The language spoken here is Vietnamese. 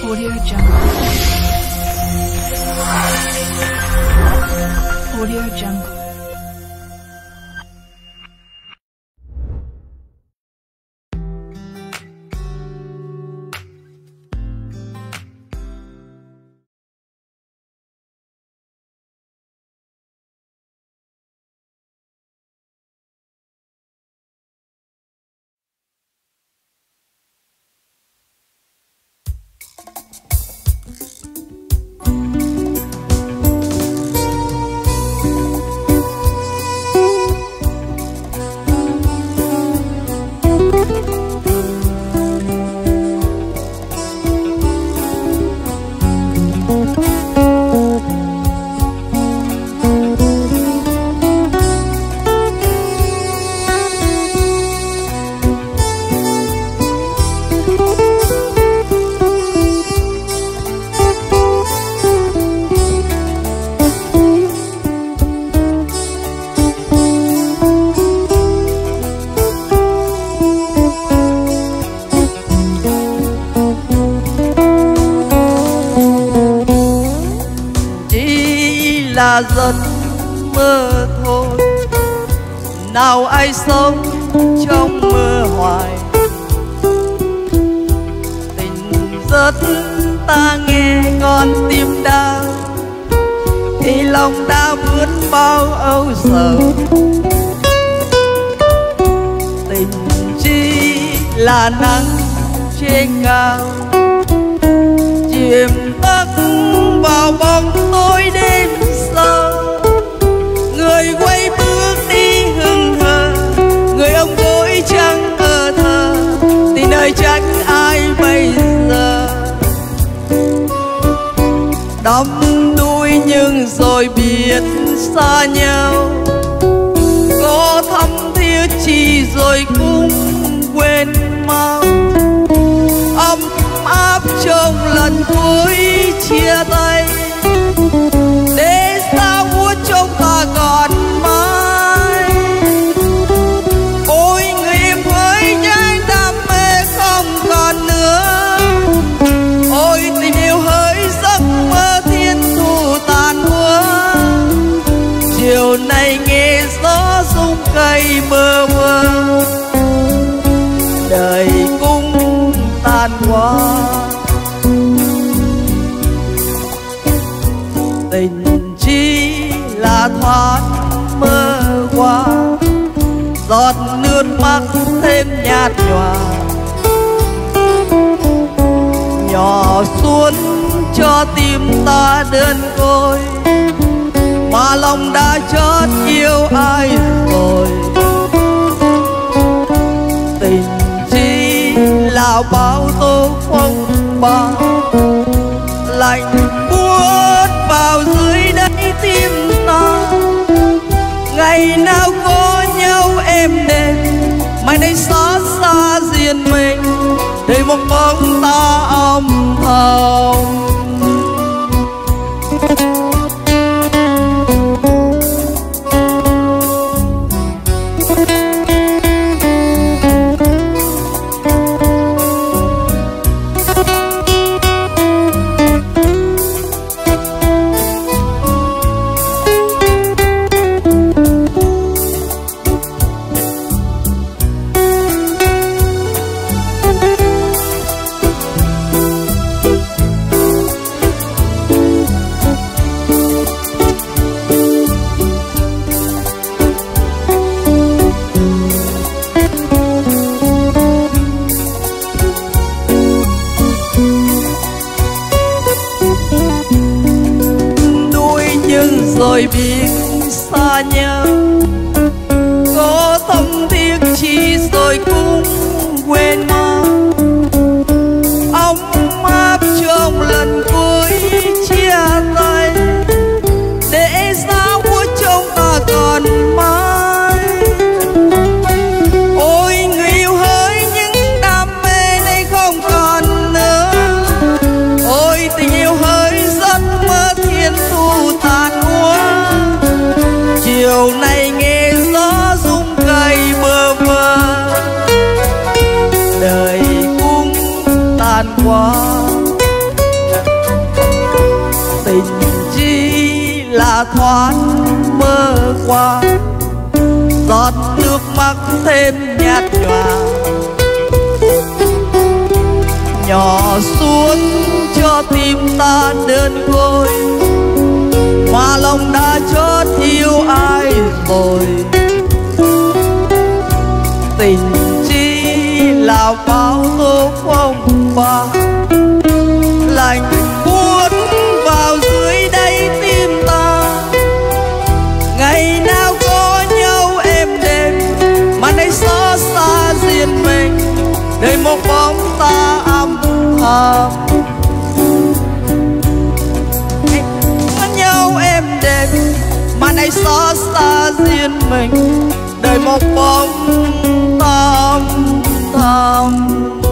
Audio Jungle. Audio Jungle. Là giấc mơ thôi, nào ai sống trong mơ hoài. Tình rất ta nghe con tim đau, thì lòng đã vướt bao âu sầu. Tình chỉ là nắng trên cao, chìm tắt vào bóng tối đêm sâu. Người quay bước đi hững hờ, người ông gối trắng thờ thờ, thì nơi tránh ai bây giờ. Đắm đuối nhưng rồi biết xa nhau, có thắm thiết chi rồi cũng quên mau. Ấm áp trong lần cuối chia tay, để sao muốn trong ta còn mãi. Ôi người em hỡi, những đam mê không còn nữa. Ôi tình yêu hỡi, giấc mơ thiên thu tàn úa. Chiều nay nghe gió rung cây mơ mơ, đời cũng tan qua. Tình chỉ là thoáng mơ qua, giọt nước mắt thêm nhạt nhòa, nhỏ xuống cho tim ta đơn côi. Mà lòng đã chót yêu ai rồi. Tình chỉ là bao tố phong ba, lạnh buốt vào dưới đáy tim ta. Ngày nào có nhau êm đềm, mai đây xót xa riêng mình, để một bóng ta âm thầm. Rồi biết xa nhau, có thâm thiết chi rồi cũng quên mau. Ấm áp trong lần cuối chia tay, để sao của trong ta còn mãi. Ôi người yêu hỡi, những đam mê này không còn nữa. Ôi tình yêu hỡi, giấc mơ thiên thu tàn úa. Chiều nay nghe gió rung cây mơ mơ, đời cũng tan qua. Tình chỉ là thoáng mơ qua, giọt nước mắt thêm nhạt nhòa, nhỏ xuống cho tim ta đơn côi, mà lòng đã chót yêu ai rồi. Tình chỉ là bao tố phong ba, lạnh buốt vào dưới đáy tim ta. Ngày nào có nhau êm đềm, mà nay xót xa riêng mình, đời một bóng ta âm thầm. Có nhau êm đềm, mà nay xót xa riêng mình, đời một bóng ta âm thầm.